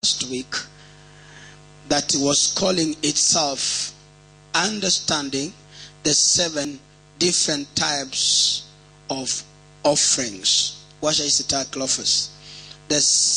last week that was calling itself understanding the 7 different types of offerings. What is the title of us? The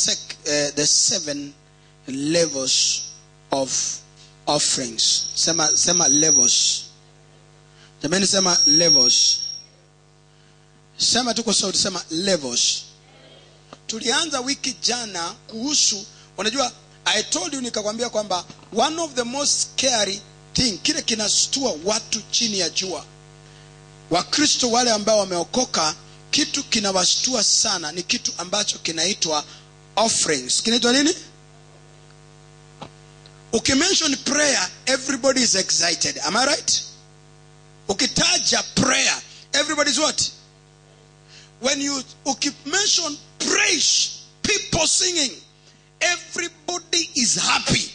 7 levels of offerings. Sema levels. Jamani sema levels. Sema tuko sauti sema levels. Tulianza wiki jana kuhusu, unajua I told you nikakwambia kwamba one of the most scary thing, kile kinastua watu chini ya jua, Wakristo wale ambao wameokoka, kitu kinawashtua sana ni kitu ambacho kinaitwa offerings. Kinaitwa nini? Ukimention prayer, everybody is excited. Am I right? Ukitaja prayer, everybody's what? When you mention praise, people singing, everybody is happy.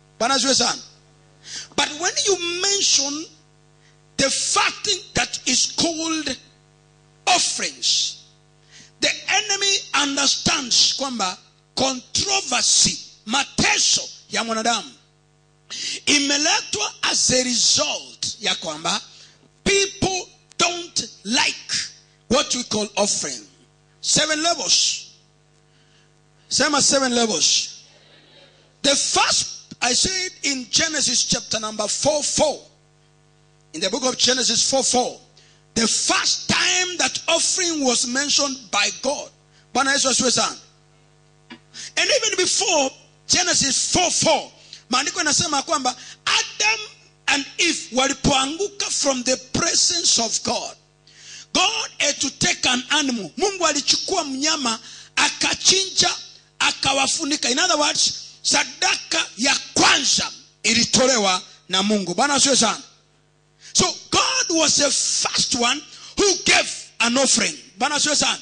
But when you mention the fact that is called offerings, the enemy understands kwamba controversy, mateso ya mwanadamu imeletwa as a result ya kwamba people don't like what we call offering. 7 levels. Sema 7 levels. The first, I say it in Genesis chapter number 4:4. In the book of Genesis 4:4. The first time that offering was mentioned by God. And even before Genesis 4:4, maandiko yanasema kwamba Adam and Eve walipoanguka from the presence of God, God had to take an animal. Mungu alichukua mnyama akachinja akawafunika. In other words, sadaka ya kwanza ilitolewa na Mungu. Bwana asifiwe sana. So God was the first one who gave an offering. Bwana asifiwe sana.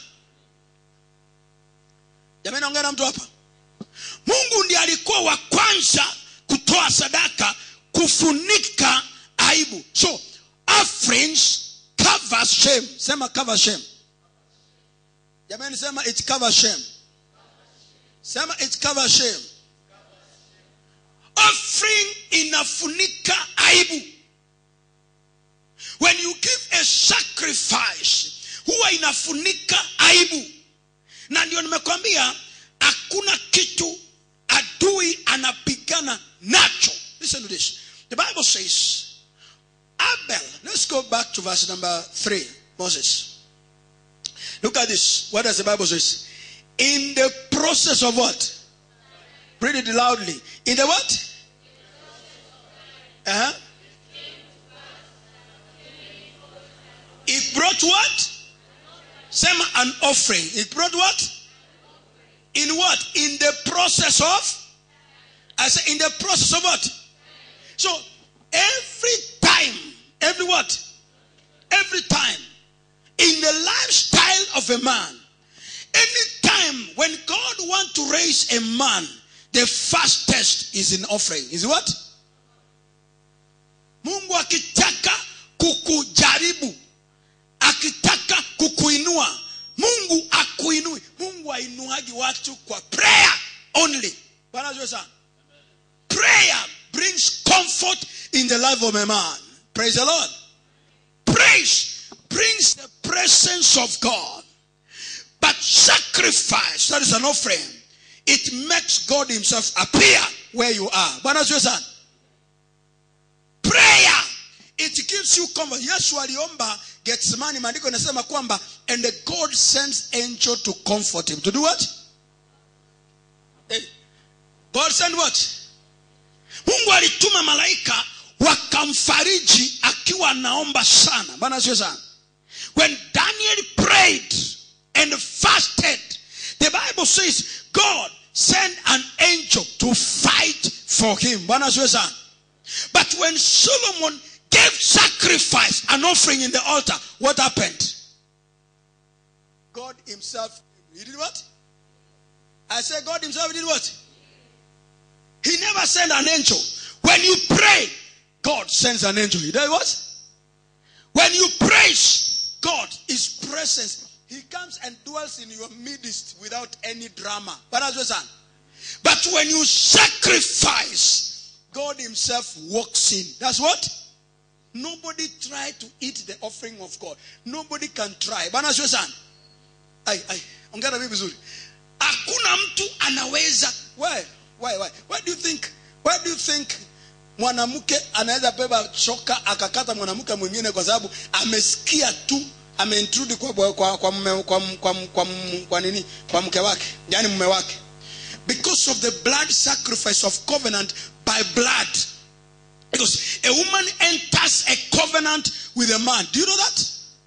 Jamani naongea na mtu hapa. Mungu ndiye alikuwa wa kwanza kutoa sadaka kufunika aibu. So offerings covers shame. Sema cover shame. Jamani sema it covers shame. Sema it covers shame. Offering inafunika aibu. When you give a sacrifice, huwa inafunika aibu. Na ndio nimekwambia hakuna kitu adui anapigana nacho. Listen to this. The Bible says Abel, let's go back to verse number 3, Moses. Look at this. What does the Bible say? In the process of what? Read it loudly. In the what? It brought what? Sema an offering. It brought what? In what? In the process of? I say in the process of what? So every time, every what? Every time in the lifestyle of a man, any time when God wants to raise a man, the first test is an offering. Is what? Mungu akitaka kukujaribu, akitaka kukuinua, Mungu akuinui. Mungu ainuagi watu kwa prayer only. Prayer brings comfort in the life of a man. Praise the Lord. Praise brings the presence of God. But sacrifice, that is an offering, it makes God himself appear where you are. Prayer, it gives you comfort. Yesu aliomba Getsemani, maandiko yanasema kwamba and the God sends angel to comfort him. To do what? God sent what? Mungu alituma malaika wakamfariji akiwa naomba sana. Bwana asifiwe sana. When Daniel prayed and fasted, the Bible says God sent an angel to fight for him. Bwana asifiwe sana. But when Solomon gave sacrifice, an offering in the altar, what happened? God himself, he did what? I said God himself did what? He never sent an angel. When you pray, God sends an angel. He does what? When you praise God, his presence, he comes and dwells in your midst without any drama. But as well, But when you sacrifice, God himself walks in. That's what? Nobody try to eat the offering of God. Nobody can try. Bana sio sana. Ongea na bibi vizuri. Hakuna mtu anaweza. Why do you think mwanamke anaweza beba shoka akakata mwanamke mwingine kwa sababu amesikia tu ameintrude kwa nini kwa mke wake, yani mume wake? Because of the blood sacrifice of covenant by blood. Because a woman enters a covenant with a man. Do you know that?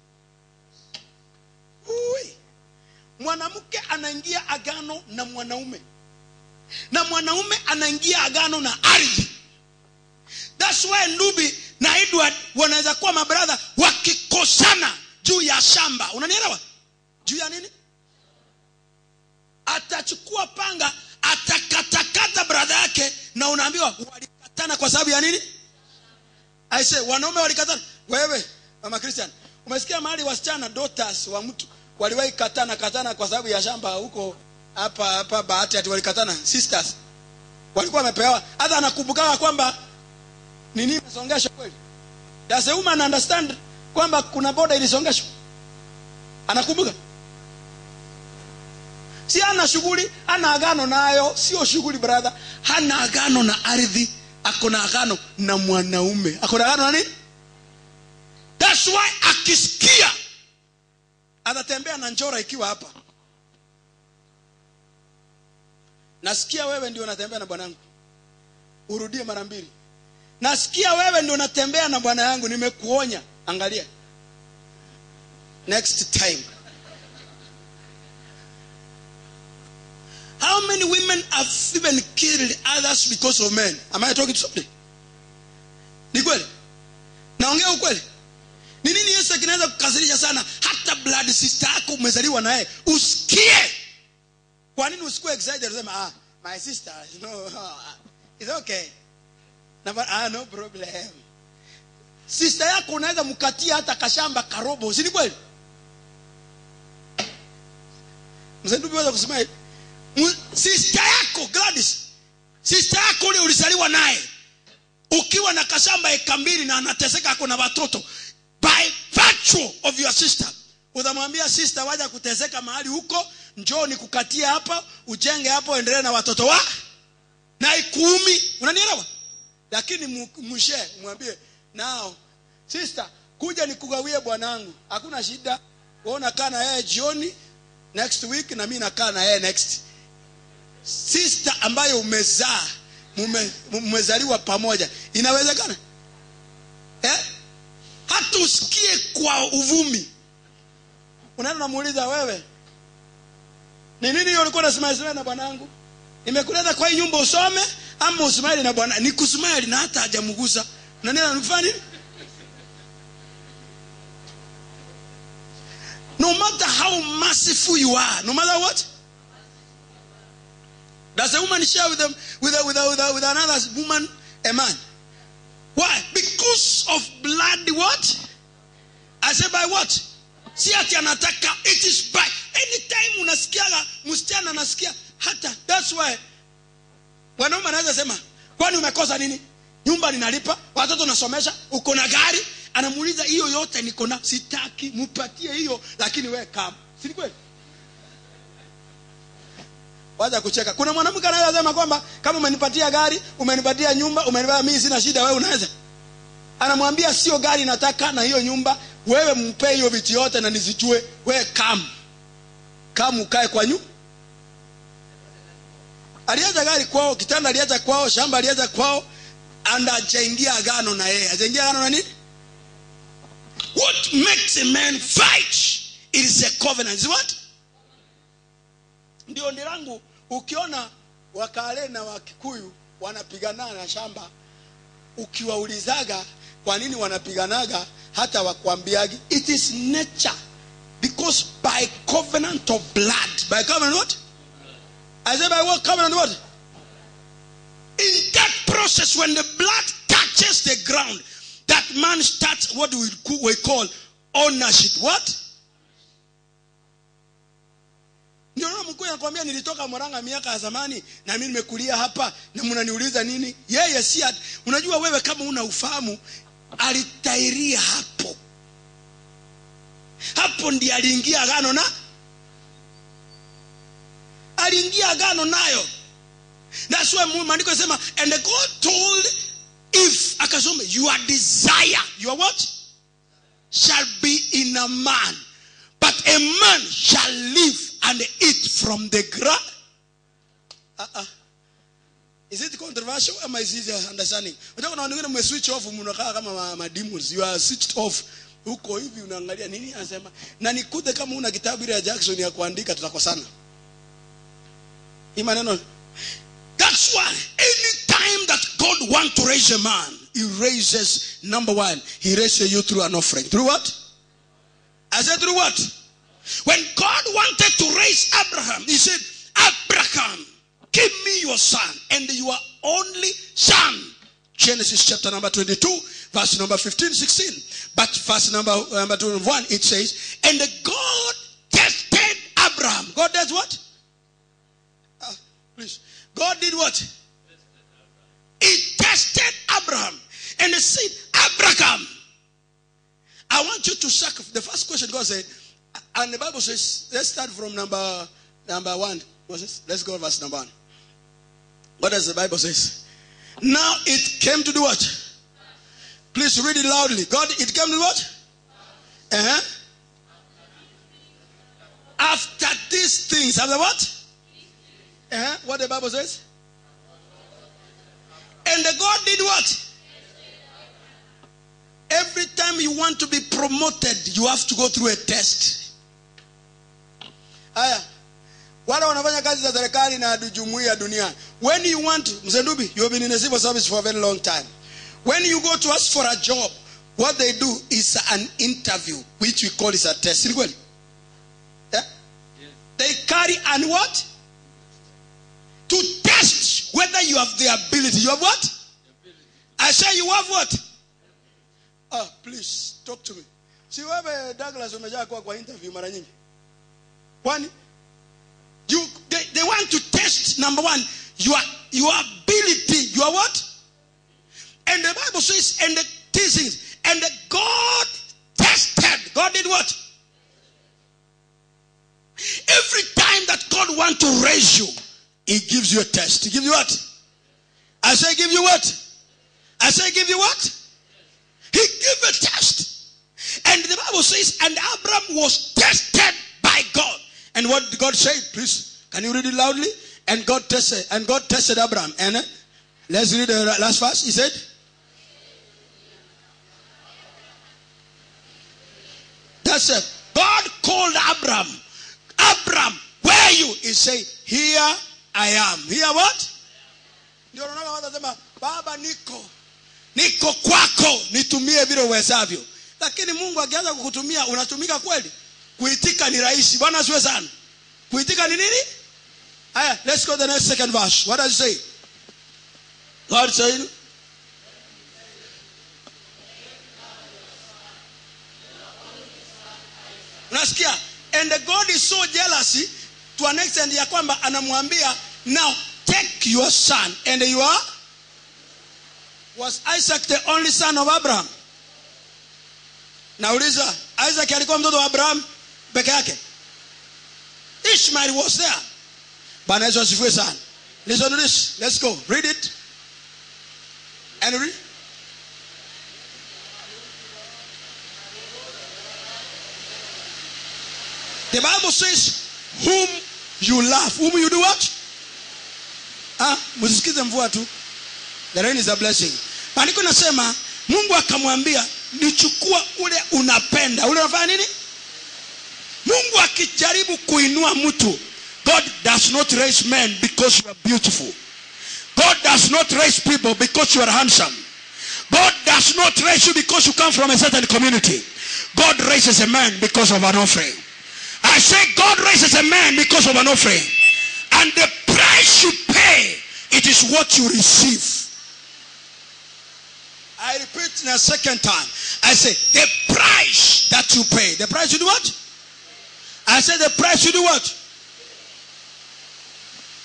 Mwanamke anaingia agano na mwanaume. Na mwanaume anaingia agano na ardhi. That's why Nubi na Edward wanaweza kuwa mabrother wakikosana juu ya shamba. Unanielewa? Juu ya nini? Atachukua panga, atakatakata brother yake, na unaambiwa walikatana kwa sababu ya nini? I say wanaume walikatana. Wewe mama Christian, umesikia mahali wasichana daughters wa mtu waliwahi katana kwa sababu ya shamba huko hapa Bahati, ati walikatana sisters. Walikuwa wamepewa, hata anakumbuka kwamba nini imesongeshwa kweli. Does a woman understand kwamba kuna boda ilisongeshwa? Anakumbuka? Si ana shughuli, ana agano nayo, sio shughuli brother. Hana agano na ardhi, akona agano na mwanaume. Akona agano na nini? That's why akisikia atatembea na njora ikiwa hapa. Nasikia wewe ndio unatembea na bwanangu. Urudie mara mbili. Nasikia wewe ndio unatembea na bwana yangu, nimekuonya. Angalia. Next time. How many women have even killed others because of men? Am I talking to somebody? Ni kweli? Naongea ukweli? Ni nini Yesu kinaweza kukasirisha sana hata blood sister yako umezaliwa naye usikie? Kwa nini usikue excited unasema my sister, no, it's okay. No problem. Sister yako unaweza mkatia hata kashamba karobo, si ni kweli? Mzendubi waweza kusema sister yako Gladys, sister yako ule ulizaliwa naye ukiwa na kashamba eka 2 na anateseka ako na watoto, by virtue of your sister utamwambia sister waje kuteseka mahali huko, njoo nikukatia hapa, ujenge hapo, endelee na watoto wa na ikumi. Unanielewa? Lakini mshe mwambie now sister kuja nikugawie bwanangu, hakuna shida, wewe unakaa na yeye jioni next week na mimi nakaa na yeye next. Sister ambayo umezaa mmezaliwa pamoja, inawezekana? Hata usikie kwa uvumi. Unaenda namuuliza wewe, ni nini hiyo ulikuwa unasema na bwanangu? Nimekuleta kwa hii nyumba usome ama usmaili na bwana? Nikusmaili na hata hajamugusa. Nani anafanya nini? No matter how merciful you are, no matter what. Does a woman share with them with another woman a man? Why? Because of blood what? I say by what? Si ati anataka, it is by anytime unasikia msichana anasikia hata. That's why wanaume anaweza sema kwani umekosa nini? Nyumba ninalipa, watoto nasomesha, uko na gari. Anamuuliza hiyo yote niko na, sitaki, mupatie hiyo, lakini wewe kama. Si kweli? Wacha kucheka. Kuna mwanamke anaweza sema kwamba kama umenipatia gari, umenipatia nyumba, umenipatia mimi sina shida, wewe unaweza. Anamwambia sio gari nataka na hiyo nyumba, wewe mpe hiyo vitu yote na nizijue, wewe kama ukae kwa nyumba. Aliacha gari kwao, kitanda aliacha kwao, shamba aliacha kwao, anaingia agano na yeye. Anaingia agano na nini? What makes a man fight? It is a covenant. Is what? Ndio ndirangu ukiona Wakale na Wakikuyu wanapigana na shamba, ukiwaulizaga kwa nini wanapiganaga, hata wakwambiagi it is nature, because by covenant of blood. By covenant what? I say by what covenant what? In that process, when the blood touches the ground, that man starts what we call ownership. What? anakuja anakuambia nilitoka Murang'a miaka ya zamani na mimi nimekulia hapa na mnaniuliza nini? Yeye si unajua wewe kama una ufahamu alitairia hapo. Hapo ndiye aliingia agano na aliingia agano nayo. That's why maandiko yanasema and God told Eve akasema your desire, your what? Shall be in a man, but a man shall live and eat from the ground. Is it controversial? Am I easy understanding? Unataka unaona mwe switch off mnakaa kama mademons. You are switched off. Huko hivi unaangalia nini anasema? Na nikude kama una kitabu ile ya Jackson ya kuandika tutakosana. Hii maneno. That's why any time that God wants to raise a man, he raises, number one, he raises you through an offering. Through what? I said through what? When God wanted to raise Abraham, he said, Abraham, give me your son and your only son. Genesis chapter number 22, verse number 15, 16. But verse number 21, it says, and God tested Abraham. God does what? Please. God did what? He tested Abraham. And he said, Abraham, I want you to sacrifice. The first question God said, and the Bible says, let's start from number 1. Let's go verse number 1. What does the Bible say? Now it came to do what? Please read it loudly. God, it came to what? After these things. After what? What the Bible says? And the God did what? Every time you want to be promoted, you have to go through a test. Wale wanafanya kazi za serikali na jumuiya dunia. When you want, Mzendubi, you have been in a civil service for a very long time. When you go to ask for a job, what they do is an interview, which we call is a test. Yeah? Yes. They carry and what? To test whether you have the ability. You have what? I say you have what? Please talk to me. See, wewe Douglas umejaa kwa interview mara nyingi. One, they want to test, number one, your ability. You are what? And the Bible says, and the teachings, and the God tested. God did what? Every time that God wants to raise you, he gives you a test. He gives you what? I say give you what? I say give you what? He gave a test. And the Bible says, and Abraham was tested by God. And what did God say? Please, can you read it loudly? And God tested Abraham. And let's read the last verse. He said, that's it. God called Abraham. Abraham, where are you? He said, here I am. Here what? Baba niko kwako, nitumie vile uwezavyo. Lakini Mungu akianza kukutumia, unatumika kweli? Kuitika ni rahisi. Bwana asiwe sana. Kuitika ni nini? Let's go to the next second verse. What does it say? God said, unasikia? And the God is so jealous to an extent ya kwamba anamwambia, now take your son. And you are? Was Isaac the only son of Abraham? Nauliza, Isaac alikuwa mtoto wa Abraham peke yake? Ishmael was there. Bwana Yesu asifiwe sana. Listen to this. Let's go. Read it. And read. The Bible says, whom you love. Whom you do what? Msisikize mvua tu. The rain is a blessing. Maandiko nasema, Mungu akamwambia, nichukua ule unapenda. Ule unafanya nini? Mungu akijaribu kuinua mtu, God does not raise men because you are beautiful. God does not raise people because you are handsome. God does not raise you because you come from a certain community. God raises a man because of an offering. I say God raises a man because of an offering. And the price you pay, it is what you receive. I repeat in a second time. I say the price that you pay. The price you do what? I say the price you do what?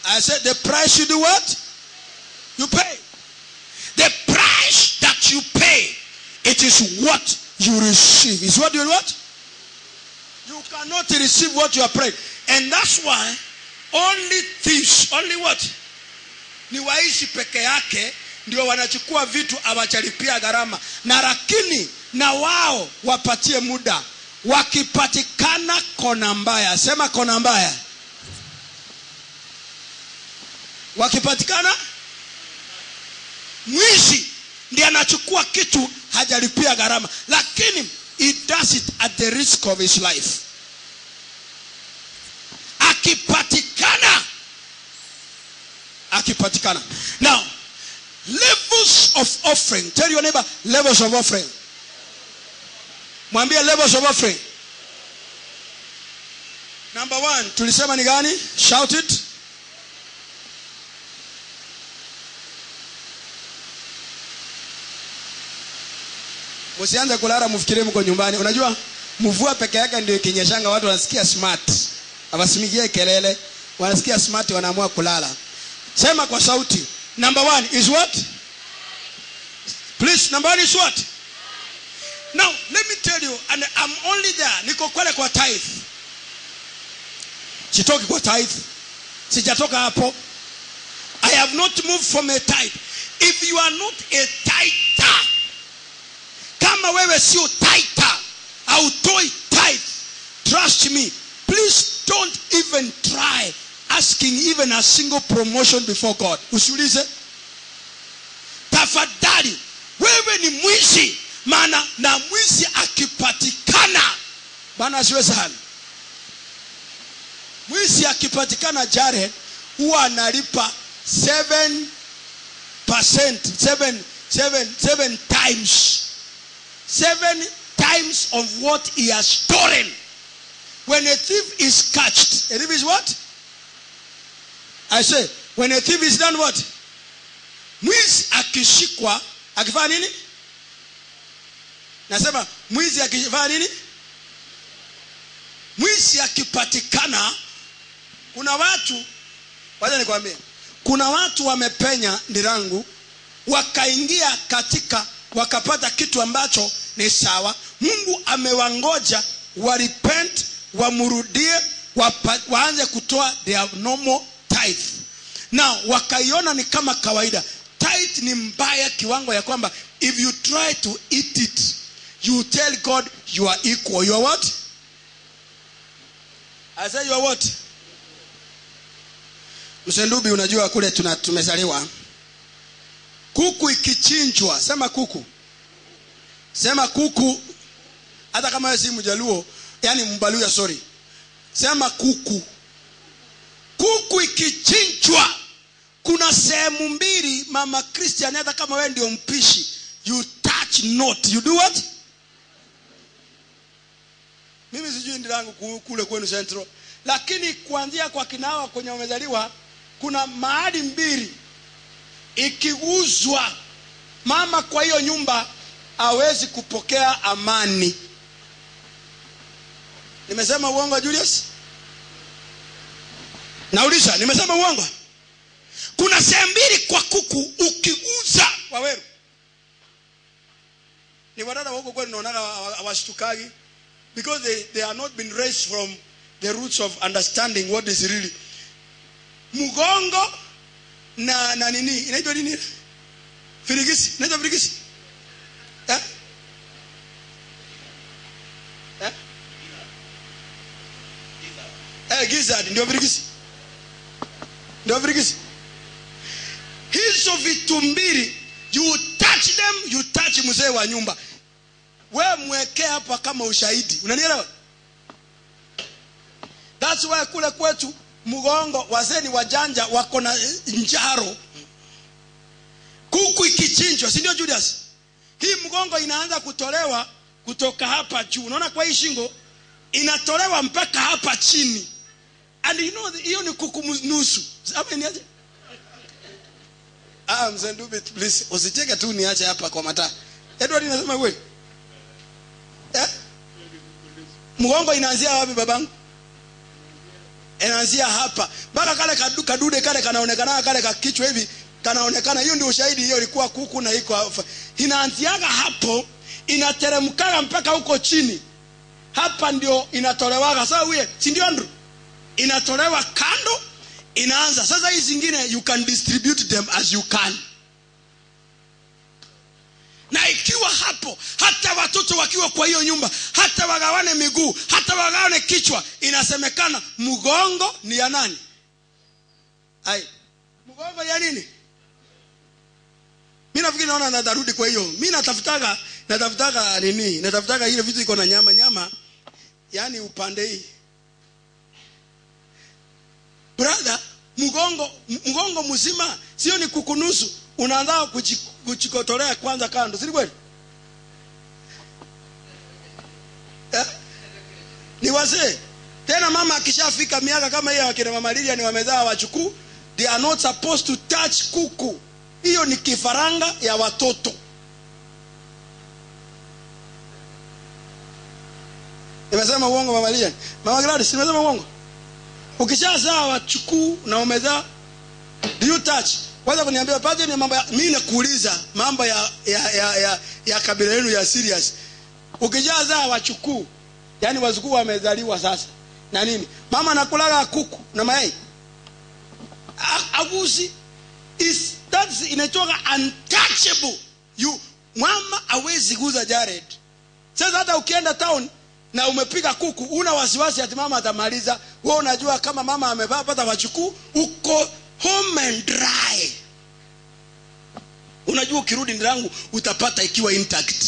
I said the price you do what? You pay. The price that you pay, it is what you receive. Is what you what? You cannot receive what you are praying. And that's why only thieves, only what? Ni waishi peke yake ndio wanachukua vitu awachalipia gharama. Na lakini na wao wapatie muda. Wakipatikana kona mbaya. Sema kona mbaya. Wakipatikana mwizi ndiye anachukua kitu hajalipia gharama. Lakini he does it at the risk of his life. Akipatikana. Now, levels of offering. Tell your neighbor, levels of offering. Mwambie levels of offering. Number 1, tulisema ni gani? Shout it. Msianze kulala mfikiri mko nyumbani. Unajua mvua peke yake ndio ikinyeshanga watu wanasikia smart. Abasimigie kelele, wanasikia smart wanaamua kulala. Sema kwa sauti. Number 1 is what? Please, number 1 is what? Now, let me tell you, and I'm only there. Niko kwele kwa tithe. Sitoki kwa tithe. Sijatoka hapo. I have not moved from a tithe. If you are not a tither, kama wewe sio tither, autoi tithe, trust me, please don't even try asking even a single promotion before God. Usiulize. Tafadhali, wewe ni mwizi. Maana na mwizi akipatikana, Bwana asiwe sana. Mwizi akipatikana Jared huwa analipa 7% 7 times. 7 times of what he has stolen. When a thief is catched, a thief is what? I say, when a thief is done what? Mwizi akishikwa, akifanya nini? Nasema, mwizi akifanya nini? Mwizi akipatikana, kuna watu, wacha nikwambie, kuna watu wamepenya ndirangu, wakaingia katika, wakapata kitu ambacho ni sawa. Mungu amewangoja, warepent, wamurudie, waanze kutoa their normal tithe. Now, wakaiona ni kama kawaida. Tithe ni mbaya kiwango ya kwamba if you try to eat it, you tell God you are equal. You are what? I say you are what? Msendubi, unajua kule tumezaliwa. Kuku ikichinjwa, sema kuku. Sema kuku. Hata kama si Mjaluo, yani Mbaluya, sorry. Sema kuku. Kuku ikichinjwa, kuna sehemu mbili mama Christian, hata kama wewe ndio mpishi, you touch not. You do what? Mimi sijui ndirangu kule kwenu Central, lakini kuanzia kwa kinawa kwenye wamezaliwa, kuna mahali mbili ikiguzwa, mama kwa hiyo nyumba hawezi kupokea amani. Nimesema uongo Julius? Nauliza, nimesema uongo? Kuna sehemu mbili kwa kuku ukiguza waweru. Ni wadada wako kwenu naonaga hawashtukagi because they are not been raised from the roots of understanding what is really. Mugongo na nini? Inaitwa nini? Firigisi. Inaitwa firigisi? Eh? Gizzard ndio firigisi. Ndio firigisi. Hizo vitu mbili, you touch them, you touch mzee wa nyumba. Wewe mweke hapa kama ushahidi. Unanielewa? That's why kule kwetu mugongo wazee ni wajanja, wako na njaro. Kuku ikichinjwa, si ndio Julius? Hii mugongo inaanza kutolewa kutoka hapa juu. Unaona kwa hii shingo inatolewa mpaka hapa chini. And you know hiyo ni kuku nusu. Hapa ni aje? Mzendubi, please usicheke tu niache hapa kwa mata. Edward anasema wewe. Mugongo inaanzia wapi babangu? inaanzia hapa mpaka kale kadude kale kanaonekana kale kakichwa hivi kanaonekana. Hiyo ndio ushahidi, hiyo ilikuwa kuku na iko inaanziaga hapo inateremkaga mpaka huko chini. Hapa ndio inatolewaga. Sasa wewe si ndio Andrew? Inatolewa kando inaanza. Sasa hizi zingine you can distribute them as you can. Na ikiwa hapo hata watoto wakiwa kwa hiyo nyumba hata wagawane miguu hata wagawane kichwa, inasemekana mgongo ni ya nani? Mgongo ya nini? Mimi nafikiri naona natarudi kwa hiyo. Mimi natafutaga nini? Natafutaga ile vitu iko na nyama. Yani upande hii. Brother, mgongo mzima sio ni kukunusu. Unaanza kuchikotolea kwanza kando, si kweli? Ni wazee. Tena mama akishafika miaka kama hiyo akina mama Lilia ni wamezaa wachukuu, they are not supposed to touch kuku. Hiyo ni kifaranga ya watoto. Nimesema uongo mama Lilia? Mama Gladys, nimesema uongo? Ukishazaa wachukuu na umezaa, do you touch? Kwanza kuniambia paje ni mambo mimi nakuuliza mambo ya kabila yenu ya serious. Ukijazaa wachukuu, yani wazukuu wamezaliwa sasa. Na nini? Mama anakulaga kuku na mayai. Agusi that's inaitwa untouchable. Mama hawezi guza Jared. Sasa hata ukienda town na umepiga kuku, una wasiwasi ati mama atamaliza. Wewe unajua kama mama amepata wachukuu, uko home and dry. Unajua ukirudi ndirangu utapata ikiwa intact.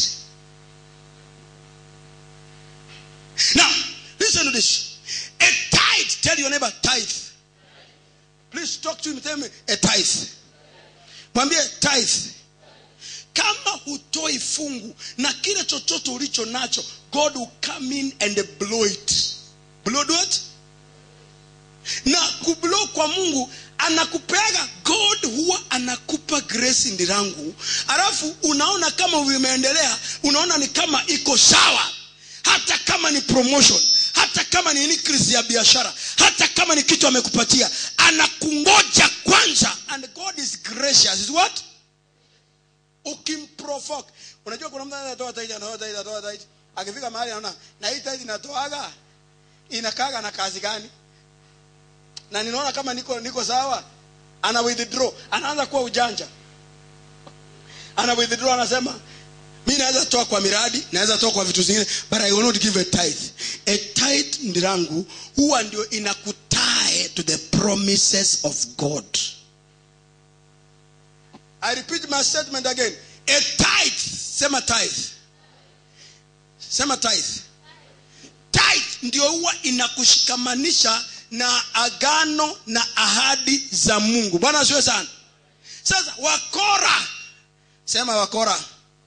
Now, listen to this. A tithe, tell your neighbor tithe. Please talk to him, tell me a tithe. Mwambie tithe. Kama hutoi fungu na kile chochote ulicho nacho, God will come in and blow it. Blow what? Na kublow kwa Mungu anakupeaga. God huwa anakupa grace ndirangu. Alafu unaona kama umeendelea, unaona ni kama iko sawa. Hata kama ni promotion, hata kama ni increase ya biashara, hata kama ni kitu amekupatia, anakungoja kwanza. And God is gracious. Is what? Ukimprovoke. Unajua kuna mtu anatoa tithe. Akifika mahali anaona na hii tithe inatoaga inakaga na kazi gani? Na ninaona kama niko sawa. Ana withdraw. Anaanza kuwa ujanja. Ana withdraw, anasema mimi naweza toa kwa miradi, naweza toa kwa vitu zingine, but I will not give a tithe. A tithe ndirangu huwa ndio inakutie to the promises of God. I repeat my statement again. A tithe, sema tithe. Sema tithe. Tithe ndio huwa inakushikamanisha na agano na ahadi za Mungu. Bwana asiwe sana. Sasa wakora. Sema wakora.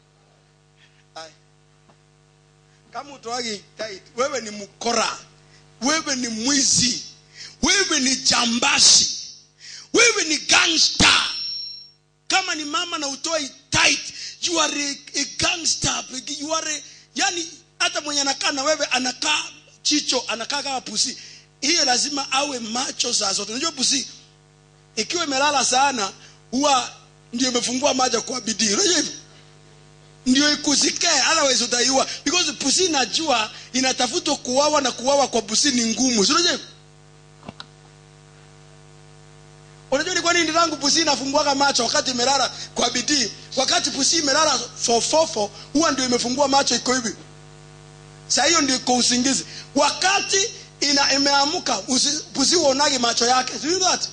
Kama utoagi tithe, wewe ni mkora. Wewe ni mwizi. Wewe ni jambazi. Wewe ni gangster. Kama ni mama na utoi tithe, you are a gangster. You are yani hata mwenye anakaa na wewe anakaa chicho, anakaa kama pusi. Hiyo lazima awe macho saa zote. Unajua pusi ikiwa imelala sana huwa ndio imefungua macho kwa bidii. Unajua hivyo? Ndio ikusike, otherwise utaiua. Because pusi najua inatafuta kuwawa, na kuwawa kwa pusi ni ngumu. Unajua hivyo? Unajua ni kwa nini ndirangu pusi inafunguaga macho wakati imelala kwa bidii? Wakati pusi imelala fofofo huwa ndio imefungua macho iko hivi. Sasa hiyo ndio iko usingizi. Wakati imeamuka pusi uonage macho yake. Do you know that?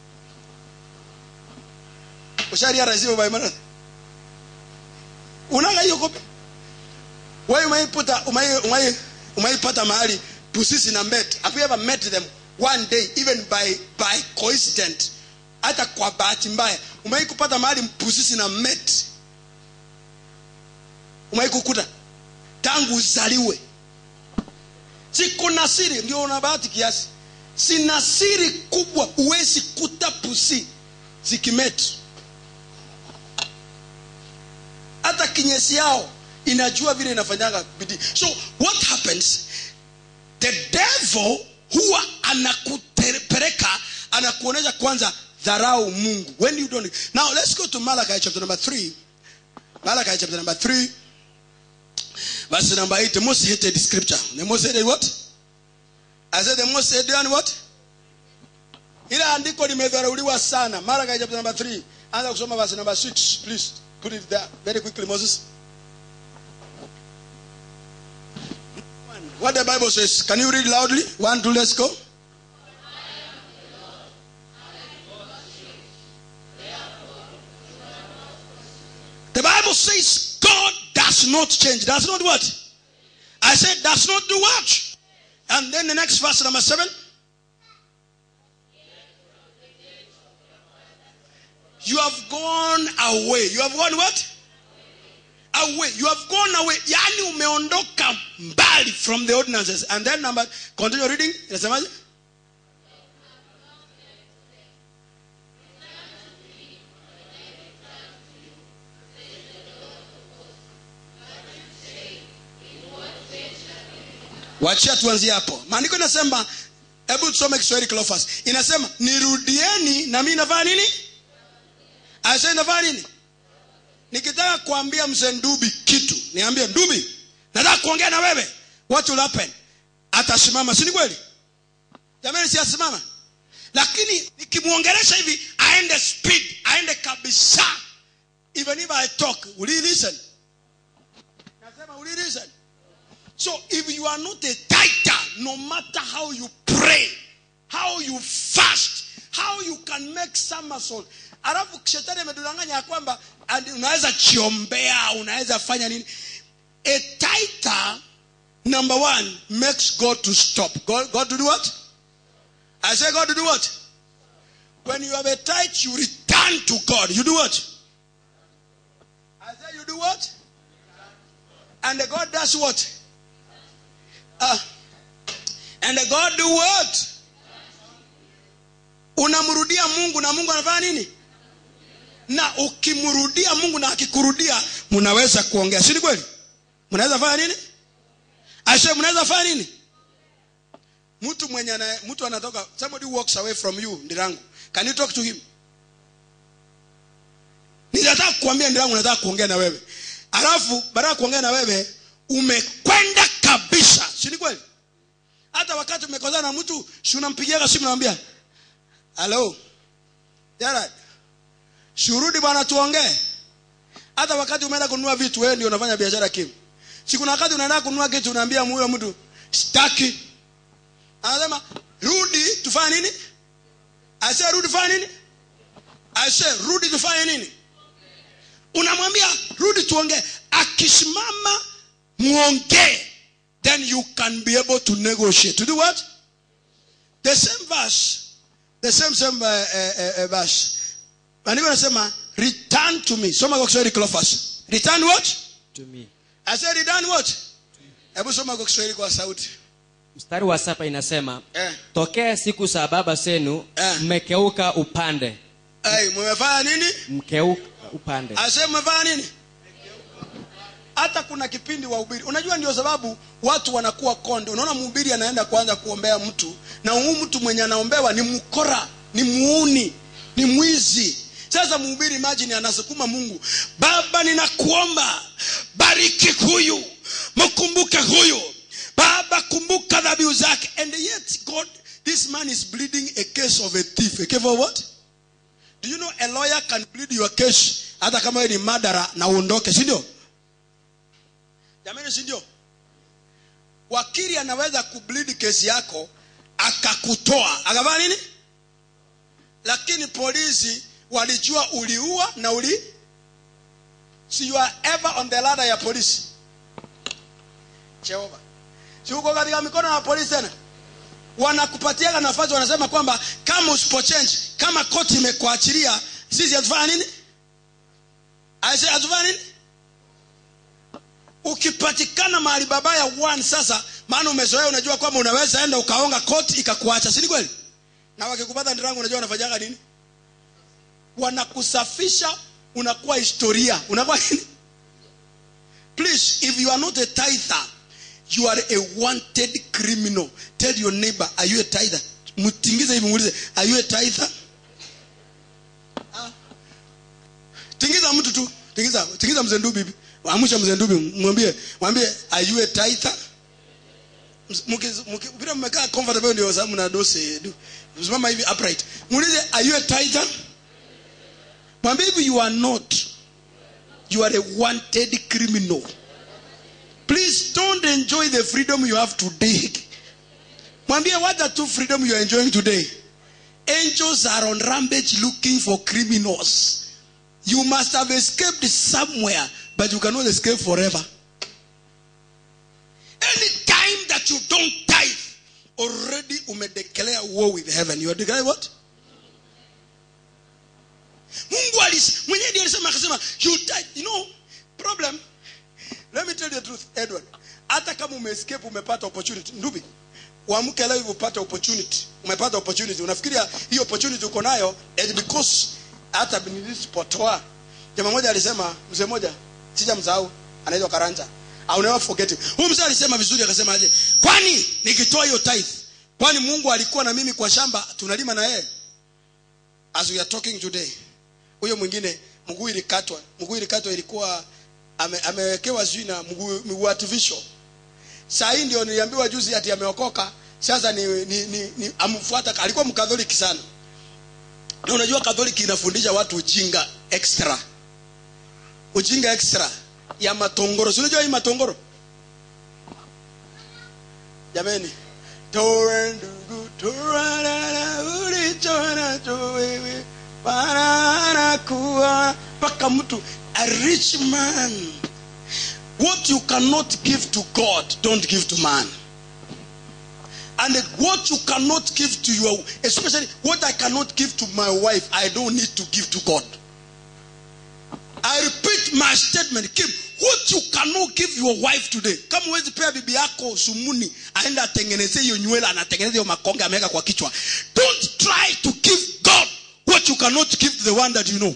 Usharia raisiwa by mana. Unaga hiyo kopi. Wewe umaipata mahali pusi na met. Have you ever met them one day even by coincidence? Hata kwa bahati mbaya umaikupata mahali pusi na met. Umaikukuta tangu uzaliwe. Si kuna siri, ndio una bahati kiasi. Sina siri kubwa uwezi kuta pusi zikimet. Hata kinyesi yao inajua vile inafanyanga bidii. So what happens? The devil huwa anakute anakupeleka anakuonesha kwanza dharau Mungu. When you don't. Now let's go to Malachi chapter number 3. Malachi chapter number 3. Verse number 8. The most hated scripture. The most hated what? I said the most hated and what? Ila andiko limedharauliwa sana. Malachi chapter number 3. Anza kusoma verse number 6. Please put it there very quickly, Moses. What the Bible says. Can you read loudly? 1, 2, let's go. The Bible says God does not change. Does not what? I said does not do what? And then the next verse number 7. You have gone away. You have gone what? Away. You have gone away. Yani umeondoka mbali from the ordinances. And then number, continue reading. Wachia tuanzie hapo. Maandiko inasema, hebu tusome Kiswahili Cleophas. Inasema nirudieni na mimi nafanya nini? Asa nafanya nini? Nikitaka kuambia mzee Ndubi kitu, niambie Ndubi, nataka kuongea na wewe. What will happen? Atasimama, si ni kweli? Jamani, si asimama. Lakini nikimuongelesha hivi aende speed, aende kabisa. Even if I talk, will you listen? Nasema will you listen? So if you are not a tither, no matter how you pray, how you fast, how you can make somersault. Alafu shetani amedanganya ya kwamba unaweza chiombea, unaweza fanya nini? A tither, number 1, makes God to stop. God to do what? I say God to do what? When you have a tithe, you return to God. You do what? I say you do what? And the God does what? And the God do what? Unamrudia Mungu na Mungu anafanya nini? Na ukimrudia Mungu na akikurudia, mnaweza kuongea. Si kweli? Mnaweza fanya nini? Ashe mnaweza fanya nini? Mtu anatoka, somebody walks away from you, ndirangu. Can you talk to him? Ninataka kukuambia ndirangu, nataka kuongea na wewe. Alafu baada ya kuongea na wewe umekwenda kabisa. Si kweli? Hata wakati umekozana na mtu, si unampigia simu unamwambia, "Hello. Gerard. Shurudi bwana tuongee." Hata wakati umeenda kununua vitu, wewe ndio unafanya biashara Kim. Si kuna wakati unaenda kununua kitu unaambia huyo mtu, "Sitaki." Anasema, "Rudi tufanye nini?" I say, "Rudi tufanye nini?" I say, "Rudi tufanye nini?" Unamwambia, "Rudi tuongee." Akisimama muongee, then you can be able to negotiate. To do what? The same verse. The same verse. And even say, return to me. Soma kwa Kiswahili Cleophas. Return what? To me. I said return what? Hebu soma kwa Kiswahili kwa sauti. Mstari wa 7 inasema, tokea siku za baba zenu mmekeuka upande. Mmefanya nini? Mkeuka upande. I said mmefanya nini? Hata kuna kipindi wa ubiri. Unajua ndio sababu watu wanakuwa konde. Unaona mhubiri anaenda kuanza kuombea mtu, na huyu mtu mwenye anaombewa ni mkora, ni muuni, ni mwizi. Sasa mhubiri imagine anasukuma Mungu, "Baba ninakuomba, bariki huyu, mkumbuke huyu. Baba kumbuka dhabihu zake." And yet God, this man is pleading a case of a thief. A case of what? Do you know a lawyer can plead your case hata kama wewe ni madara na uondoke, si ndio? Jamani, si ndio? Wakili anaweza kubleed kesi yako akakutoa. Akafanya nini? Lakini polisi walijua uliua na so you are ever on the ladder ya polisi. Jehova. Si uko katika mikono ya polisi tena? Wanakupatia nafasi, wanasema kwamba kama usipochange, kama koti imekuachilia, sisi hatufanya nini? I say hatufanya nini? Ukipatikana mahali babaya one sasa, maana umezoea, unajua kwamba unaweza enda ukaonga koti ikakuacha, si kweli? Na wakikupata ndirangu, unajua wanafanyaga nini? Wanakusafisha, unakuwa historia. Unakuwa nini? Please, if you are not a tither, you are a wanted criminal. Tell your neighbor, are you a tither? Mtingize hivi muulize, are you a tither? Tingiza mtu tu. Tingiza mzee Ndubi. Amsha mzee Ndubi, mwambie, are you a tither? Bila mmekaa comfortable ndio sababu na dose. Usimama hivi upright. Muulize, are you a tither? Mwambie if you are not, you are a wanted criminal. Please don't enjoy the freedom you have today. Mwambie, what are two freedom you are enjoying today? Angels are on rampage looking for criminals. You must have escaped somewhere, but you cannot escape forever. Any time that you don't tithe, already you may declare war with heaven. You are declaring what? Mungu mwenyewe alisema akasema you tithe. You know, problem. Let me tell you the truth, Edward. Hata kama umescape umepata opportunity. Ndubi, uamke leo upate opportunity. Umepata opportunity. Unafikiria hiyo opportunity uko nayo and because hata nilisipotoa. Jamaa mmoja alisema, mzee mmoja, sijamsahau, anaitwa Karanja. I'll never forget him. Huyu mzee alisema vizuri akasema aje? Kwani nikitoa hiyo tithe, kwani Mungu alikuwa na mimi kwa shamba tunalima na yeye? As we are talking today. Huyo mwingine mguu ilikatwa ilikuwa amewekewa jina mguu artificial. Sasa hii ndio niliambiwa juzi ati ameokoka. Sasa ni amfuata, alikuwa mkatholiki sana. Na unajua Katholiki inafundisha watu ujinga extra ya matongoro. Si unajua hii matongoro? Jameni, paka mtu a rich man. What you cannot give to God, don't give to man. And what you cannot give to your, especially what I cannot give to my wife, I don't need to give to God. I repeat my statement. Kim, what you cannot give your wife today. Kama huwezi pea bibi yako sumuni aenda atengeneze hiyo nywele anatengeneza hiyo makonge ameweka kwa kichwa. Don't try to give God what you cannot give to the one that you know.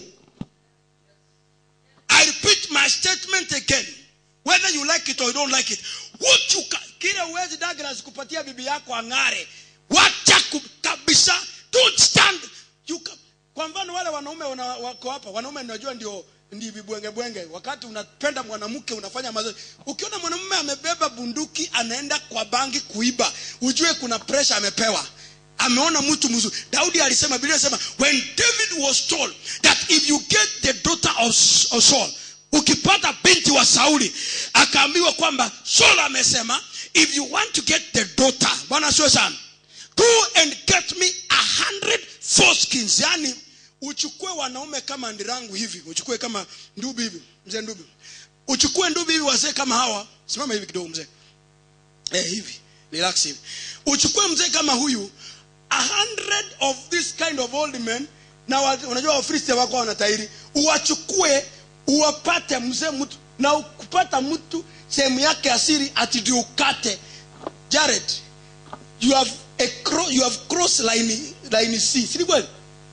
I repeat my statement again. Whether you like it or you don't like it. What you can, kile uwezi Douglas kupatia bibi yako angare. Wacha kabisa. Don't stand. You can, kwa mfano wale wanaume wako hapa. Wanaume najua ndio vibwenge. Wakati unapenda mwanamke unafanya mazoezi. Ukiona mwanamume amebeba bunduki anaenda kwa bangi kuiba, ujue kuna pressure amepewa. Ameona mtu mzuri. Daudi alisema, Biblia inasema, when David was told that if you get the daughter of Saul, ukipata binti wa Sauli, akaambiwa kwamba Saul amesema, if you want to get the daughter, Bwana sio sana, go and get me 100 foreskins. Yani uchukue wanaume kama Ndirangu hivi, uchukue kama Ndubi hivi, mzee Ndubi. Uchukue Ndubi hivi wazee kama hawa. Simama hivi kidogo mzee. Hivi, relax hivi. Uchukue mzee kama huyu, 100 of this kind of old men, na unajua Wafilisti wako wanatairi, uwachukue uwapate mzee mtu, na ukupata mtu sehemu yake asiri ati ndio ukate. Jared, you have cross line C. Si kweli?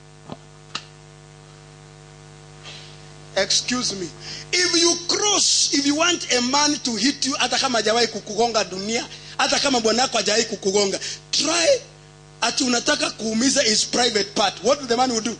Excuse me. If you want a man to hit you, hata kama hajawahi kukugonga dunia, hata kama bwana wako hajawahi kukugonga, try ati unataka kuumiza his private part. What will the man will do?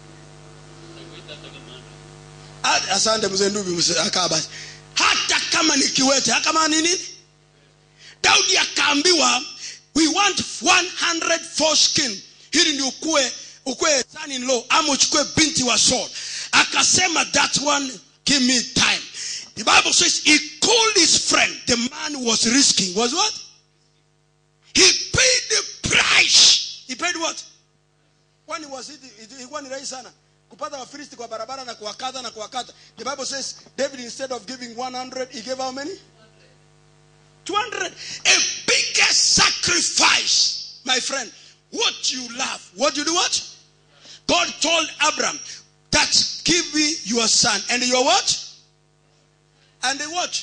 Asante mzee Ndubi akaba. Hata kama ni kiwete, hata kama nini? Daudi akaambiwa, we want 100 foreskin. Hili ni ukue son in law ama uchukue binti wa Saul. Akasema, that one give me time. The Bible says he called his friend. The man was risking. Was what? He paid the price. He paid what? When was it? Ilikuwa ni rahisi sana kupata Wafilisti kwa barabara na kuwakata na kuwakata. The Bible says David, instead of giving 100, he gave how many? 200. A bigger sacrifice, my friend. What you love. What you do what? God told Abraham that give me your son. And your what? And the what?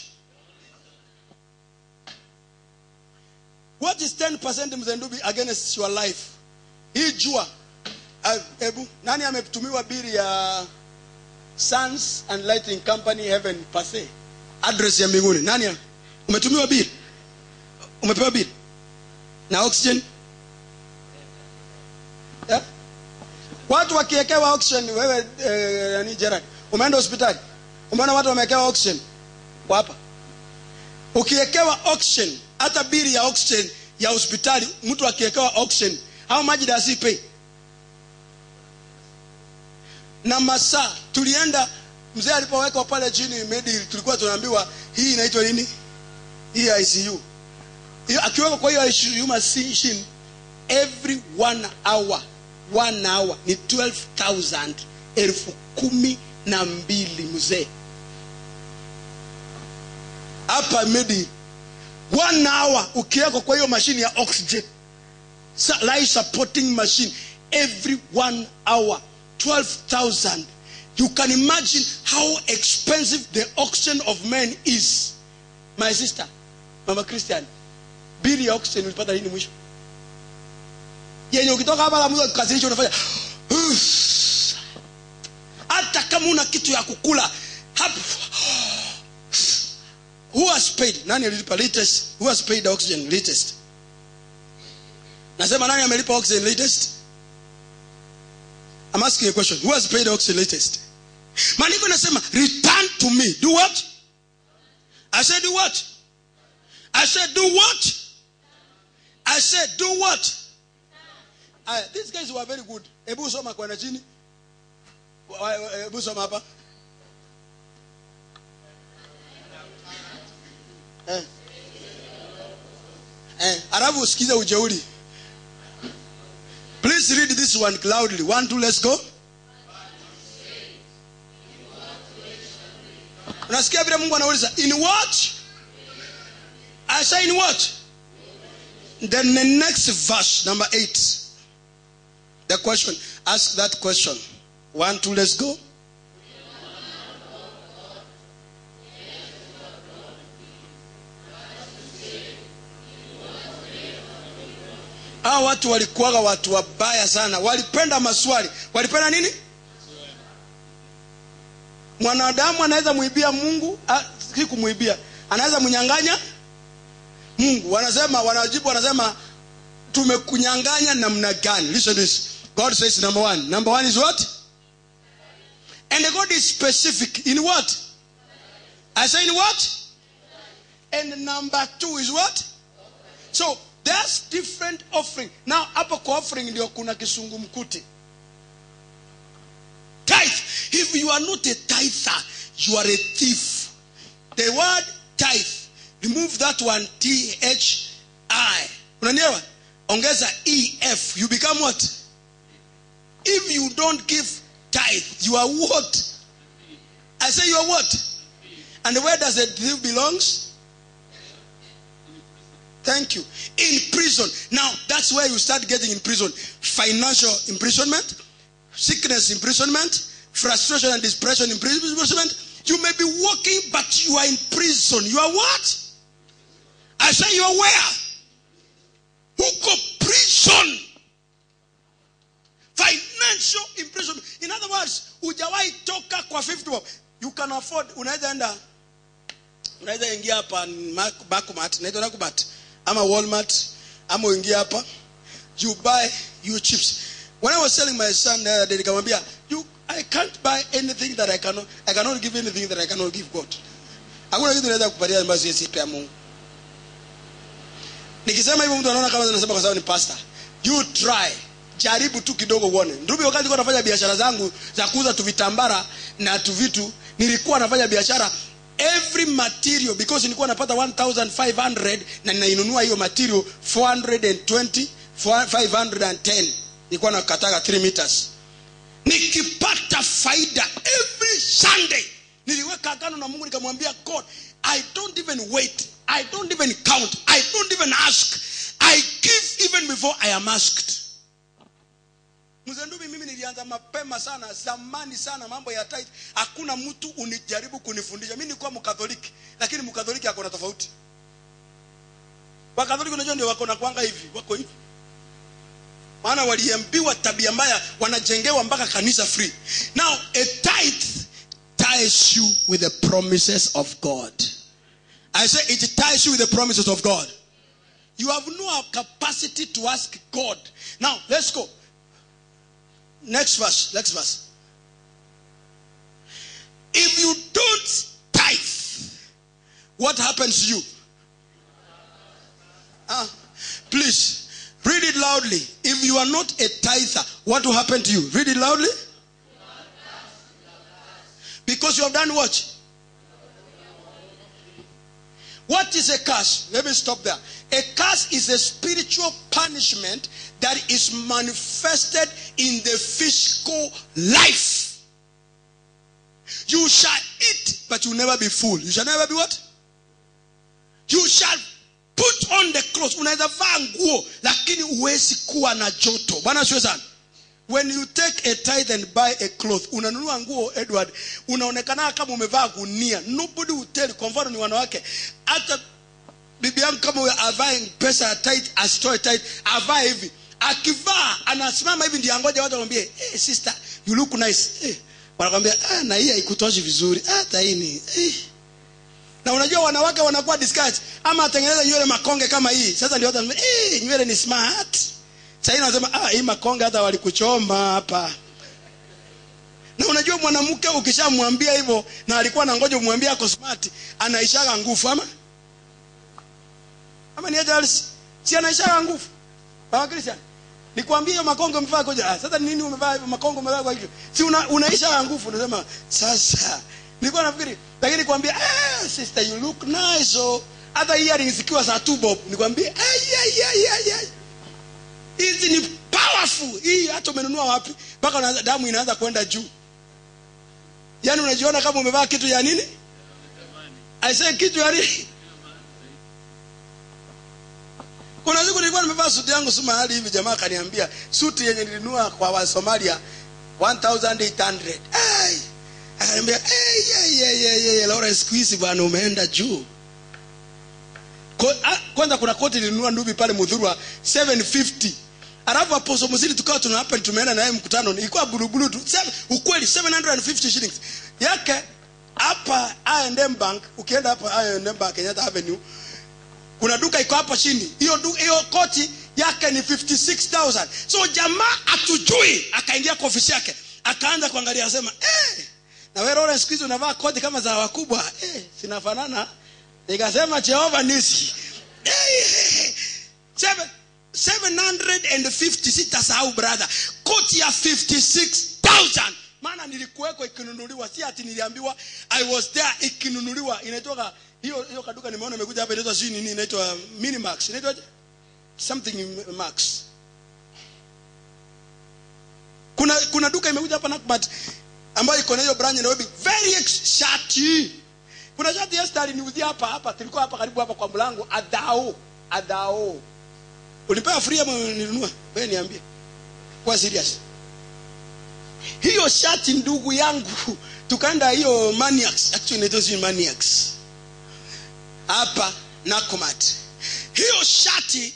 What is 10% mzendubi against your life? Hii jua. Ebu, nani ametumiwa bili ya Sons and Lighting Company Heaven Pase? Address ya mbinguni. Nani umetumiwa bili? Umepewa bili? Na oxygen? Watu wakiekewa oxygen, wewe ni Gerard, umeenda hospitali, umeona watu wamewekewa oxygen hapa. Ukiekewa oxygen, hata bili ya oxygen ya hospitali, mtu akiekewa oxygen, how much does he pay? Na masaa tulienda, mzee alipowekwa pale chini medi, tulikuwa tunaambiwa hii inaitwa nini? Hii ICU. Akiwekwa kwa hiyo ICU machine, every 1 hour ni 12,000, 12,000 mzee. Hapa medi 1 hour ukiwekwa kwa hiyo machine ya oxygen, life supporting machine, every 1 hour 12,000. You can imagine how expensive the oxygen of men is. My sister, Mama Christian, bili ya oxygen ulipata lini mwisho? Yenye ukitoka hapa la mwisho kazilisho unafanya hata kama una kitu ya kukula hapo. Who has paid? Nani alilipa latest? Who has paid the oxygen latest? Nasema nani amelipa oxygen latest? I'm asking a question. Who has paid the oxygen latest? Maandiko nasema return to me. Do what? I said do what? I said do what? I said do what? These guys were very good. Ebu soma kwa na chini. Ebu soma hapa. Arabu usikize ujeuri. Please read this one loudly. 1, 2, let's go. Unasikia vile Mungu anauliza, in what? I say in what? Then the next verse, number 8. The question, ask that question. 1, 2, let's go. Hao watu walikuwa watu wabaya sana. Walipenda maswali. Walipenda nini? Mwanadamu anaweza muibia Mungu, si kumuibia. Anaweza mnyang'anya Mungu. Wanajibu wanasema tumekunyang'anya namna gani? Listen to this. God says number 1. Number 1 is what? And God is specific. In what? I say in what? And number 2 is what? So there's different offering. Now hapo kwa offering ndio kuna kisungumkuti. Tithe. If you are not a tither, you are a thief. The word tithe, remove that one T-H-I. Unanielewa? Ongeza E-F. You become what? If you don't give tithe, you are what? I say you are what? And where does the thief belongs? Thank you. In prison. Now, that's where you start getting in prison. Financial imprisonment, sickness imprisonment, frustration and depression imprisonment. You may be working, but you are in prison. You are what? I say you are where? Who got prison? Financial imprisonment. In other words, hujawai toka kwa 50 bob. You can afford. Unaweza ingia hapa Bakumat, naitwa Nakumat. I'm a Walmart. I'm going to hapa. You buy your chips. When I was telling my son the other day, I can't buy anything that I cannot give anything that I cannot give God. I'm going to give you kupatia ambazo yesi pia Mungu. Nikisema hivyo mtu anaona kama nasema kwa sababu ni pastor. You try. Jaribu tu kidogo uone. Ndugu, wakati nilikuwa nafanya biashara zangu za kuuza tu vitambara na tu vitu, nilikuwa nafanya biashara every material, because nilikuwa napata 1,500 na ninainunua hiyo material 420, 510. Nilikuwa nakataga 3 meters. Nikipata faida every Sunday, niliweka agano na Mungu, nikamwambia God, I don't even wait, I don't even count, I don't even ask, I give even before I am asked. Mzendumi, mimi nilianza mapema sana, zamani sana mambo ya tithe. Hakuna mtu unijaribu kunifundisha. Mimi nilikuwa Mkatholiki, lakini Mkatholiki hakuna tofauti. Wakatholiki unajua ndio wako na kuanga hivi, wako hivi. Maana waliambiwa tabia mbaya, wanajengewa mpaka kanisa free. Now a tithe ties you with the promises of God. I say it ties you with the promises of God. You have no capacity to ask God. Now let's go. Next verse. If you don't tithe, what happens to you? Please, read it loudly. If you are not a tither, what will happen to you? Read it loudly. Because you have done what? What is a curse? Let me stop there. A curse is a spiritual punishment that is manifested in the physical life. You shall eat, but you will never be full. You shall never be what? You shall put on the clothes. Unaweza vaa nguo lakini huwezi kuwa na joto. Bwana asifiwe sana. When you take a tithe and buy a cloth, unanunua nguo Edward, unaonekana kama umevaa gunia. Nobody will tell. Kwa mfano ni wanawake. Hata bibi yangu kama avae pesa ya tithe, asitoe tithe, avae hivi. Akivaa anasimama hivi ndio angoje watu wamwambie, "Hey sister, you look nice." Wanakuambia, "Na hii haikutoshi vizuri. Hata hii ni." Na unajua wanawake wanakuwa discouraged. Ama atengeneza nywele makonge kama hii. Sasa ndio watu wanasema, nywele ni smart. Sasa anasema, hii makonge hata walikuchoma hapa. Na unajua mwanamke ukishamwambia hivyo na alikuwa anangoja umwambie ako smart, anaishaga nguvu ama ni aje? Si anaishaga nguvu. Baba Christian, nikwambie hiyo makonge umevaa koje? Sasa nini umevaa hivyo makonge umevaa kwa hivyo? Si unaisha nguvu unasema sasa. Nilikuwa nafikiri lakini nikwambia sister you look nice. Hata earrings zikiwa za 2 bob nikwambie hizi ni powerful. Hii hata umenunua wapi? Mpaka damu inaanza kwenda juu. Yaani unajiona kama umevaa kitu ya nini? I say kitu ya nini? Kuna siku nilikuwa nimevaa suti yangu suma hali hivi, jamaa akaniambia suti yenye nilinunua kwa wa Somalia 1800. Akaniambia Lawrence squeeze bwana umeenda juu. Kwanza kuna koti nilinunua ndubi pale Mudhurwa 750. Alafu Apostle Muzili tukawa tunahapa tumeenda naye mkutano, ilikuwa bulubulu tu. Ukweli 750 shillings. Yake hapa I&M Bank, ukienda hapa I&M Bank Kenyatta Avenue, kuna duka iko hapa chini. Hiyo koti yake ni 56,000. So jamaa atujui akaingia kwa ofisi yake, akaanza kuangalia asema, na wewe Lawrence siku hizo unavaa koti kama za wakubwa. Sinafanana. Nikasema Jehova nisi. 750 sitasahau brother. Koti ya 56,000. Maana nilikuweko ikinunuliwa, si ati niliambiwa, I was there ikinunuliwa. Inaitwa hiyo kaduka nimeona imekuja hapa inaitwa nini? Inaitwa Minimax. Inaitwa something Max. Kuna duka imekuja hapa Nakumatt ambayo iko na hiyo branch Nairobi, very shati. Kuna shati yesterday niuzia hapa tulikuwa hapa karibu hapa kwa mlango adao. Ulipewa free ama nilinunua? Wewe niambie. Kwa serious. Hiyo shati ndugu yangu tukaenda hiyo Maniacs, actually it was Maniacs. Hapa Nakumatt. Hiyo shati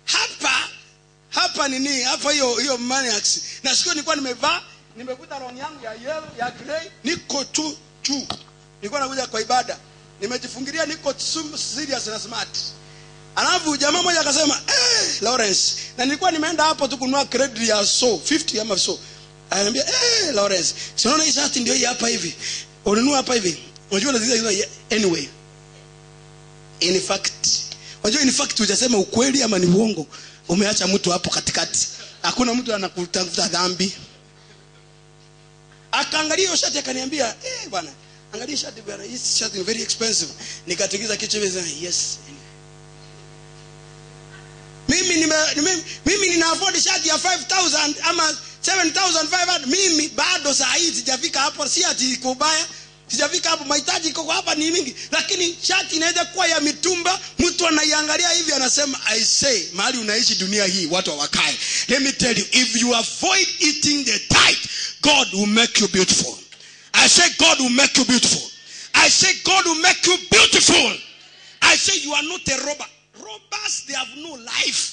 hapa nini? Hapa hiyo Maniacs. Na siku nilikuwa nimekuta rongi yangu ya yellow, ya grey, niko tu. Nilikuwa nakuja kwa ibada. Nimejifungilia niko serious na smart. Alafu jamaa mmoja akasema, Lawrence, na nilikuwa nimeenda hapo tu kununua credit ya 50 ama so. Ananiambia, Lawrence, si unaona hii shati ndio hii hapa hivi. Ununua hapa hivi. Unajua lazima anyway. In fact hujasema ukweli ama ni uongo. Umeacha mtu hapo katikati. Hakuna mtu anakutafuta dhambi. Akaangalia hiyo shati akaniambia, bwana, angalia shati bwana, hii shati ni very expensive. Nikatikiza kichwa hivi, yes. Mimi nina afford shati ya 5,000 ama 7,500. Mimi bado saa hii sijafika hapo, si ati iko baya. Sijafika hapo, mahitaji iko hapa ni mingi. Lakini shati inaweza kuwa ya mitumba, mtu anaiangalia hivi anasema, I say, mahali unaishi dunia hii watu hawakae. Let me tell you, if you avoid eating the tithe, God will make you beautiful. I say God will make you beautiful. I say God will make you beautiful. I say you are not a robber. Robbers, they have no life.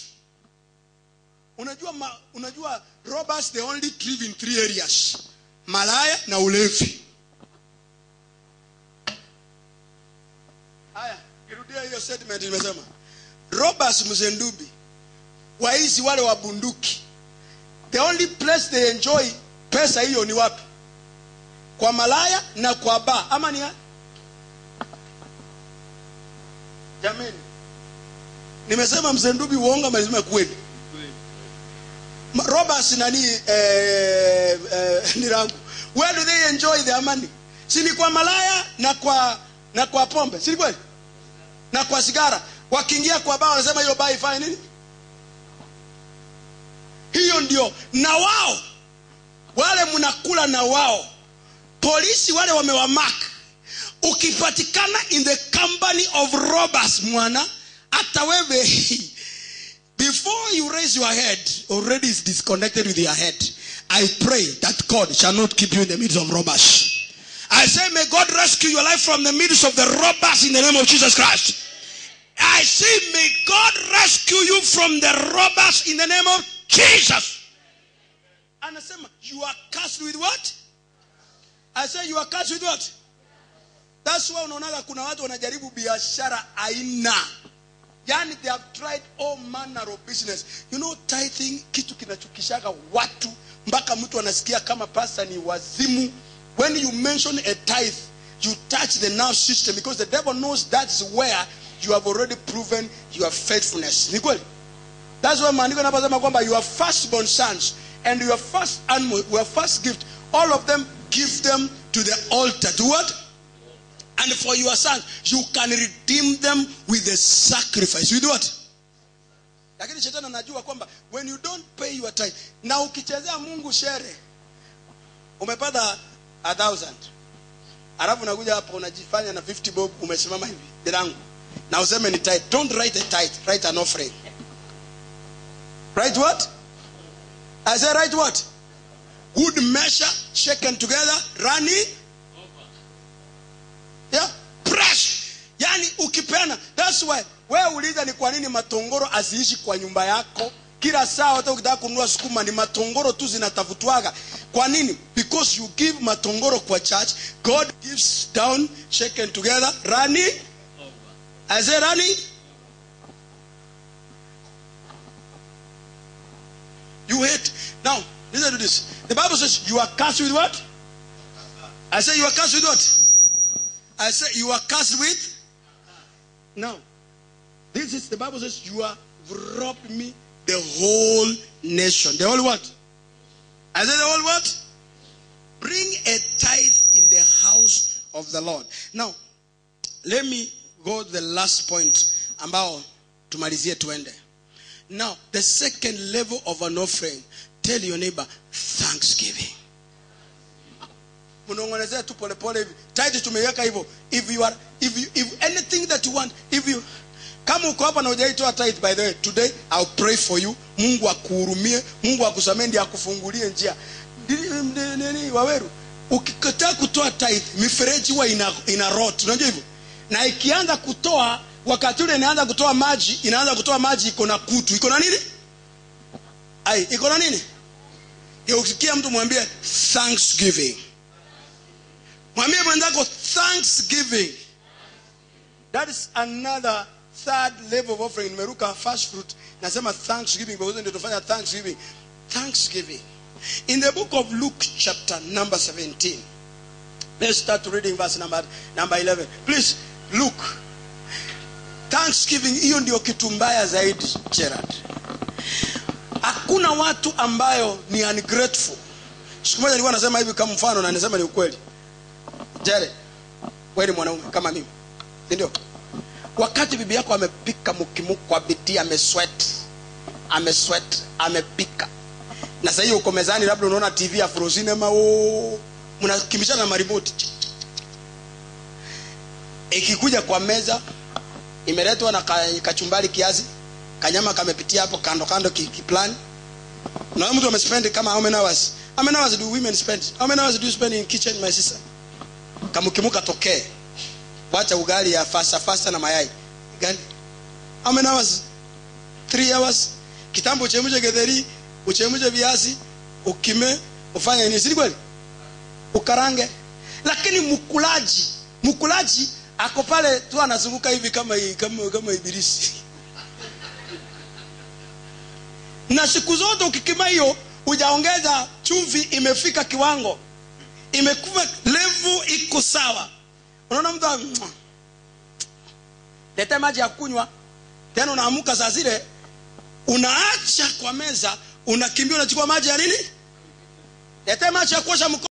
Unajua robbers, they only live in 3 areas. Malaya na ulevi. Haya, kirudia hiyo statement nimesema. Robbers mzendubi, waizi wale wa bunduki, the only place they enjoy pesa hiyo ni wapi? Kwa malaya na kwa baa, ama ni jamani? Nimesema Mzee Ndubi uongo, amesema kweli. Robbers nani nirangu, where do they enjoy their money? Si ni kwa malaya na kwa pombe, si kweli? Na kwa sigara. Wakiingia kwa baa wanasema hiyo baa ifanye nini? Hiyo ndio. Na wao wale mnakula na wao, polisi wale wamewamark. Ukipatikana in the company of robbers mwana, hata wewe before you raise your head already is disconnected with your head. I pray that God shall not keep you in the midst of robbers. I say may God rescue your life from the midst of the robbers in the name of Jesus Christ. I say may God rescue you from the robbers in the name of Jesus. And I say you are cursed with what? I say you are cursed with what? That's why unaonaga kuna watu wanajaribu biashara aina. Yani they have tried all manner of business. You know, tithing kitu kinachukishaga watu mpaka mtu anasikia kama pastor ni wazimu. When you mention a tithe, you touch the nerve system, because the devil knows that's where you have already proven your faithfulness. Ni kweli? That's why maandiko yanasema kwamba your firstborn sons and your first animal, your first gift, all of them give them to the altar. To what? And for your sons, you can redeem them with a sacrifice. With what? Lakini shetani anajua kwamba when you don't pay your tithe, na ukichezea Mungu shere, umepata 1,000. Alafu unakuja hapo unajifanya na 50 bob, umesimama hivi dirangu. Na useme ni tithe. Don't write a tithe, write an offering. Write what? I say write what? Good measure, shaken together, running. Yeah, press. Yani ukipena. That's why wewe uliza ni kwa nini matongoro asiishi kwa nyumba yako. Kila saa hata ukitaka kununua sukuma ni matongoro tu zinatafutwaga. Kwa nini? Because you give matongoro kwa church, God gives down, shaken together, running. I say running. You hate. Now, listen to this. The Bible says you are cursed with what? I say you are cursed with what? I say you are cursed with. Now, this is the Bible says you are robbed me the whole nation. The whole what? I say the whole what? Bring a tithe in the house of the Lord. Now, let me go to the last point ambao tumalizie tuende. Now, the second level of an offering, tell your neighbor, thanksgiving. Munongonezea tu pole pole hivi. Tithe tumeweka hivyo. If anything that you want, kama uko hapa na hujaitoa tithe, by the way, today I'll pray for you. Mungu akuhurumie, Mungu akusamee, ndiye akufungulie njia. Nini Waweru, ukikataa kutoa tithe, mifereji huwa ina rot, unajua hivyo? Na ikianza kutoa, wakati ule inaanza kutoa maji, iko na kutu. Iko na nini? Iko na nini? Ukikia mtu mwambie thanksgiving. Mwambie mwenzako thanksgiving. That is another third level of offering. Nimeruka first fruit, nasema thanksgiving because ndio tufanya thanksgiving. Thanksgiving. In the book of Luke chapter number 17. Let's start reading verse number 11. Please, Luke. Thanksgiving, hiyo ndio kitu mbaya zaidi, Gerard. Hakuna watu ambayo ni ungrateful. Siku moja nilikuwa nasema hivi kama mfano, na nasema ni ukweli. Jere, wewe ni mwanaume kama mimi. Ndio. Wakati bibi yako amepika mkimuko kwa bidii, amepika. Na sasa hiyo uko mezani, labda unaona TV ya Frosinema, mnakimbishana na remote. Ikikuja kwa meza, imeletwa na kachumbari kiasi, kanyama kamepitia hapo kando kiplani. Na mtu amespend kama how many hours? How many hours do women spend? How many hours do you spend in kitchen, my sister? Kama ukimuka tokee, wacha ugali ya fasta na mayai. Gani? How many hours? 3 hours. Kitambo uchemuje getheri, uchemuje viazi, ukime, ufanye nini? Si kweli? Ukarange. Lakini mkulaji ako pale tu anazunguka hivi kama ibilisi. Na siku zote ukikima hiyo, Ujaongeza chumvi, imefika kiwango, imekuwa level iko sawa. Unaona mtu leta maji ya kunywa, tena unaamuka saa zile unaacha kwa meza, unakimbia unachukua maji ya nini? Leta maji ya kuosha mkono.